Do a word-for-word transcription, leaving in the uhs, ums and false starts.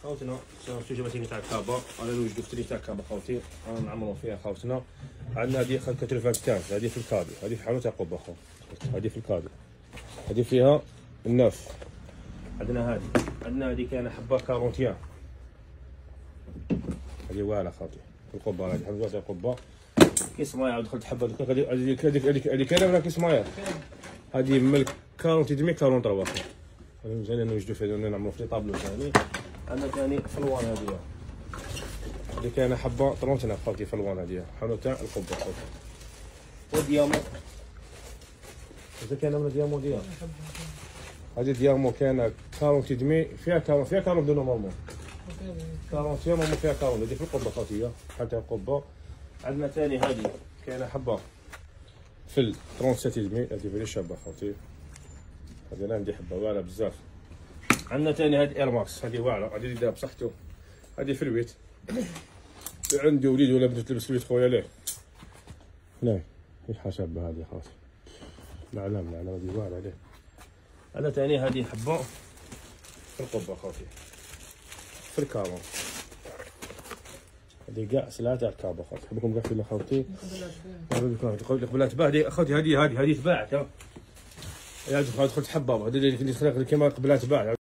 خوتنا شوفوا جبتيني تاع الكابا، انا نوجدو في تري تاع الكابا خوتي، انا نعمرو فيها خوتنا. عندنا هذه كتر خمسة هذه في الكادو، هذه في حانوت تاع قبه خو، هذه في الكادو، هذه فيها الناف. عندنا هذه، عندنا هذه كاينه حبه أربعين، هذه واعره خوتي في القبه، هذه حبه تاع القبه كيس مايا. عاود دخلت حبه هذيك هذيك هذيك هذيك هذيك كاينه ولا كيس مايا؟ هذه من أربعين دمي أربعين ثلاثة، هذه مزيانه نوجدو فيها نعملو في طابلو ثاني. عندنا ثاني فلوان هذه، هذه كاينه حبه ثلاثين خوتي فلوان هذه حانوت تاع القبه خوتي. وديامو إذا كاينه من ديامو ديال هذه ديامو كاينه أربعين دمي فيها أربعين فيها أربعين دو نورمالمون أربعين يا ماما فيها أربعين هذه في القبه خوتي بحال تاع القبه. عندنا ثاني هذه كاينه حبه في ثلاثين دمي، هذه فري شابه خوتي، هذه انا عندي حبه واعره بزاف. عندنا ثاني هذه اير ماكس، هذه واعره، هذه اللي دايره بصحته، هذه في البيت عندي وليد ولا بنت تلبس البيت خويا ليه هنا هي شابه هذه خوتي، لا لا لا هذه واعره عليه. عندنا ثاني هذه حبه في القبه خوتي في الكارون، هذه كاع سلعه تاع الكابا خوتي، نحبكم كاع فينا خوتي. قبل تباع هذه خوتي، هذه هذه هذه تباعت ها، يا دخلت حبه هذه اللي كيما قبل تباع.